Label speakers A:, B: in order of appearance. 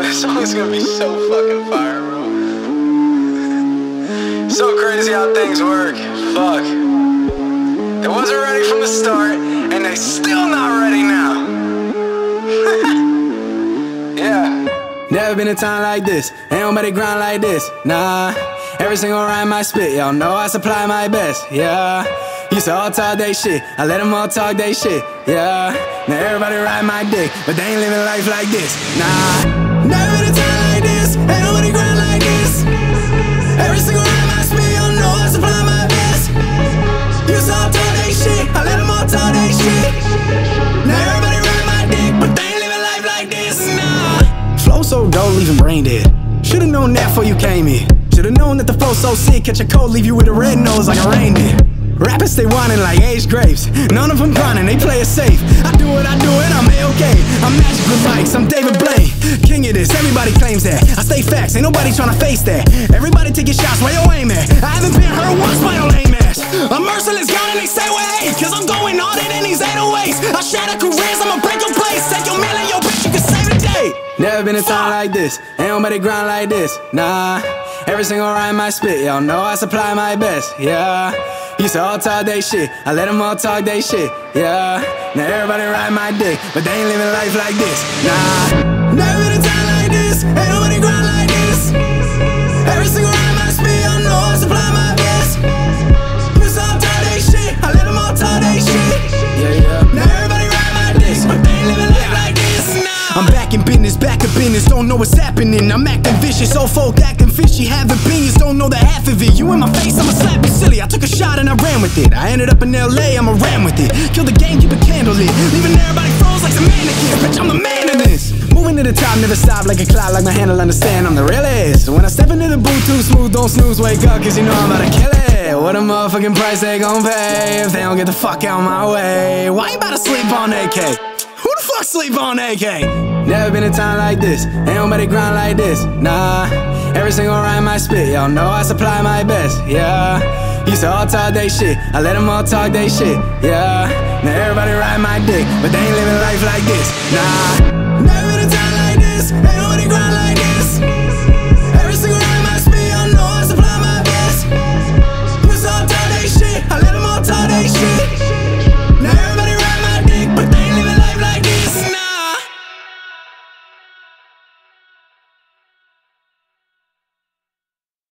A: This song is gonna be so fucking fire, bro. So crazy how things work. Fuck. They wasn't ready from the start, and they still not ready now. Yeah. Never been a time like this. Ain't nobody grind like this. Nah. Every single rhyme I spit, y'all know I supply my best. Yeah. Used to all talk they shit, I let them all talk they shit. Yeah. Now everybody ride my dick, but they ain't living life like this. Nah. Never been a time like this. Ain't nobody grind like this. Every single rhyme I spit, y'all know I supply my best. Used to all talk they shit, I let them all talk they shit. Now everybody ride my dick, but they ain't living life like this. Nah. Flow so dope, leaving brain dead. Should've known that before you came here. Should've known that the flow so sick, catch a cold, leave you with a red nose like a reindeer. Rappers stay whining like aged grapes. None of them grinding, they play it safe. I do what I do and I'm A-okay. I'm Magic with mics, I'm David Blaine. King of this, everybody claims that. I stay facts, ain't nobody tryna face that. Everybody taking shots, where your aim at? I haven't been hurt once by your lame ass. I'm merciless, gun and they say we're hate. Cause I'm going all in these 808s. I shatter careers, I'ma break your place. Take your man and your bitch, you can save the day. Never been a time like this, ain't nobody grind like this. Nah. Every single rhyme I spit, y'all know I supply my best. Yeah. Used to all talk they shit, I let them all talk they shit. Yeah. Now everybody ride my dick, but they ain't living life like this. Nah. Never been a time like this, ain't nobody grind like this. Every single rhyme I spit, y'all know I supply my best. Used to all talk they shit, I let them all talk they shit. Yeah. Now everybody ride my dick, but they ain't living life like this. Nah. I'm back in business, don't know what's happening. I'm acting vicious, old folk acting fishy. Have opinions, don't know the half of it. You in my face, I'ma slap you silly. I took a shot and I ran with it. I ended up in LA, I'ma ram with it. Kill the game, keep a candle lit. Leaving everybody froze like some mannequins. Bitch, I'm the man in this. Moving to the top, never stop like a clock, like my handle understand I'm the realest. When I step into the booth too smooth, don't snooze, wake up, cause you know I'm about to kill it. What a motherfucking price they gon' pay if they don't get the fuck out my way. Why you about to sleep on AK? Who the fuck sleep on AK? Never been a time like this, ain't nobody grind like this. Nah. Every single rhyme I spit, y'all know I supply my best. Yeah. Used to all talk they shit, I let them all talk they shit. Yeah. Now everybody ride my dick, but they ain't living life like this. Nah.